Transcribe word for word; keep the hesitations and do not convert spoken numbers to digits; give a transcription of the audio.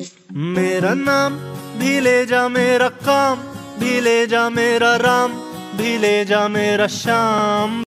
मेरा नाम भी ले जा, मेरा काम भी ले जा, मेरा राम भी ले जा, मेरा श्याम।